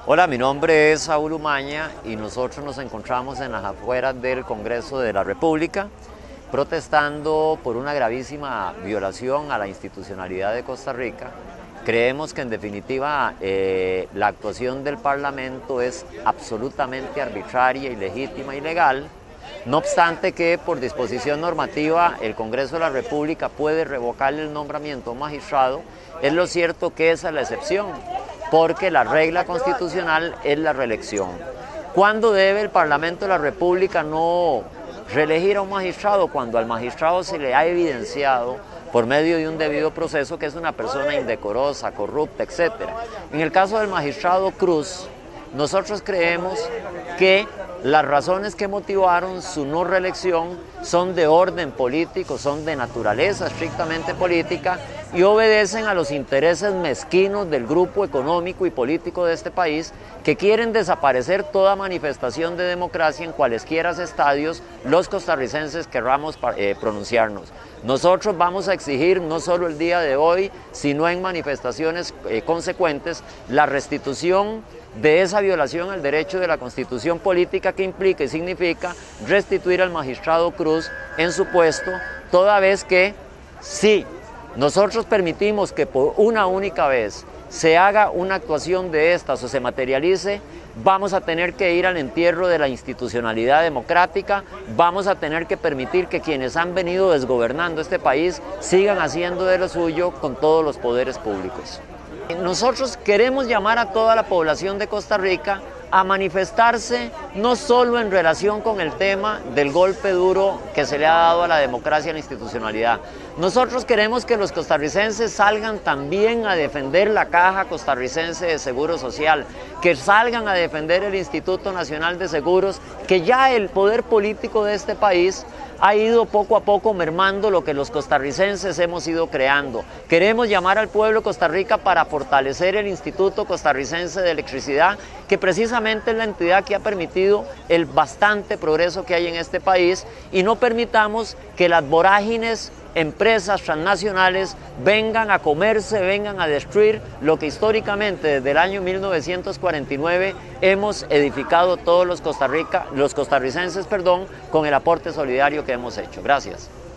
Hola, mi nombre es Saúl Umaña y nosotros nos encontramos en las afueras del Congreso de la República protestando por una gravísima violación a la institucionalidad de Costa Rica. Creemos que en definitiva la actuación del Parlamento es absolutamente arbitraria, ilegítima y ilegal. No obstante que por disposición normativa el Congreso de la República puede revocarle el nombramiento a un magistrado, es lo cierto que esa es la excepción, porque la regla constitucional es la reelección. ¿Cuándo debe el Parlamento de la República no reelegir a un magistrado? Cuando al magistrado se le ha evidenciado por medio de un debido proceso que es una persona indecorosa, corrupta, etc. En el caso del magistrado Cruz, nosotros creemos que las razones que motivaron su no reelección son de orden político, son de naturaleza estrictamente política y obedecen a los intereses mezquinos del grupo económico y político de este país que quieren desaparecer toda manifestación de democracia en cualesquiera estadios los costarricenses querramos pronunciarnos. Nosotros vamos a exigir no solo el día de hoy, sino en manifestaciones consecuentes, la restitución de esa violación al derecho de la Constitución política que implica y significa restituir al magistrado Cruz en su puesto, toda vez que si nosotros permitimos que por una única vez se haga una actuación de estas o se materialice, vamos a tener que ir al entierro de la institucionalidad democrática, vamos a tener que permitir que quienes han venido desgobernando este país sigan haciendo de lo suyo con todos los poderes públicos. Nosotros queremos llamar a toda la población de Costa Rica a manifestarse no solo en relación con el tema del golpe duro que se le ha dado a la democracia y a la institucionalidad. Nosotros queremos que los costarricenses salgan también a defender la Caja Costarricense de Seguro Social, que salgan a defender el Instituto Nacional de Seguros, que ya el poder político de este país ha ido poco a poco mermando lo que los costarricenses hemos ido creando. Queremos llamar al pueblo de Costa Rica para fortalecer el Instituto Costarricense de Electricidad, que precisamente es la entidad que ha permitido el bastante progreso que hay en este país, y no permitamos que las vorágines empresas transnacionales vengan a comerse, vengan a destruir lo que históricamente desde el año 1949 hemos edificado todos los costarricenses con el aporte solidario que hemos hecho. Gracias.